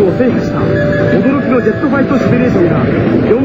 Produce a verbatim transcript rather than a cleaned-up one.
を制覇した驚きのジェットファイトシミュレーションが